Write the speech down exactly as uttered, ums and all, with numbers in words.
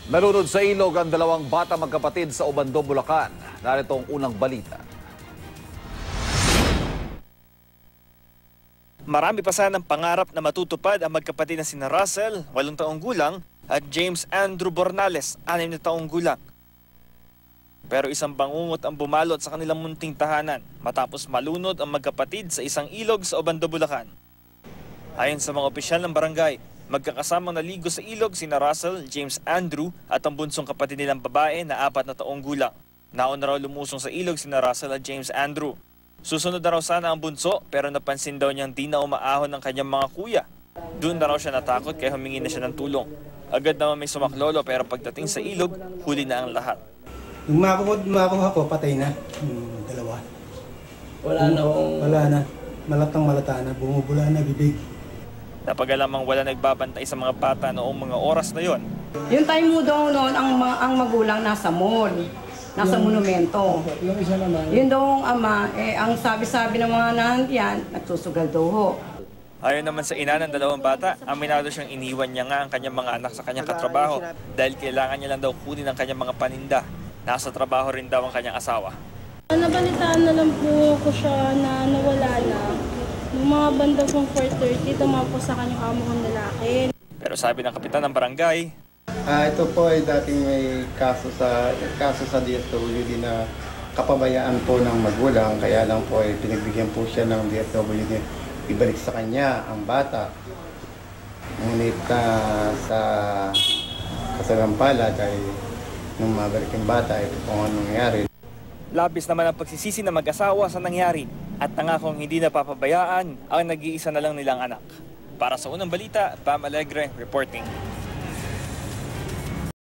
Nalunod sa ilog ang dalawang bata magkapatid sa Obando, Bulacan. Narito ang unang balita. Marami pa sanang pangarap na matutupad ang magkapatid na sina Russell, walong taong gulang, at James Andrew Bornales, anim na taong gulang. Pero isang bangungot ang bumalot sa kanilang munting tahanan matapos malunod ang magkapatid sa isang ilog sa Obando, Bulacan. Ayon sa mga opisyal ng barangay, magkakasamang naligo sa ilog sina Russell, James Andrew at ang bunsong kapatid nilang babae na apat na taong gulang. Nauna raw lumusong sa ilog sina Russell at James Andrew. Susunod na raw sana ang bunso pero napansin daw niyang di na umaahon ng kanyang mga kuya. Doon na raw siya natakot kaya humingi na siya ng tulong. Agad naman may sumaklolo pero pagdating sa ilog, huli na ang lahat. Yung makuha ko, patay na. Yung dalawa. Wala na akong... Wala na. Malatang malata na. Bumubula na bibig. Napagalamang wala nagbabantay sa mga bata noong mga oras na yon. Yung time mo daw noon, ang, ang magulang nasa mall, nasa yung, monumento. Yung isa naman. Yun daw ang ama, eh, ang sabi-sabi ng mga nandiyan, nagsusugal daw ho. Ayon naman sa ina ng dalawang bata, aminado siyang iniwan niya nga ang kanyang mga anak sa kanyang katrabaho dahil kailangan niya lang daw kunin ang kanyang mga paninda. Nasa trabaho rin daw ang kanyang asawa. Nabalitaan na lang po ko siya na nawala na. Noong mga banda pong four thirty, tumawag po sa kanyang amo kong lalaki. Pero sabi ng kapitan ng barangay, ah, ito po ay dating may kaso sa kaso sa D S W D na kapabayaan po ng magulang, kaya lang po ay pinagbigyan po siya ng D S W D ibalik sa kanya ang bata. Ngunit uh, sa kasagampala dahil nung mabalik yung bata, ito po ang nangyari. Labis naman ang pagsisisi ng mag-asawa sa nangyari at nangakong hindi napapabayaan ang nag-iisa na lang nilang anak. Para sa unang balita, Pam Alegre reporting.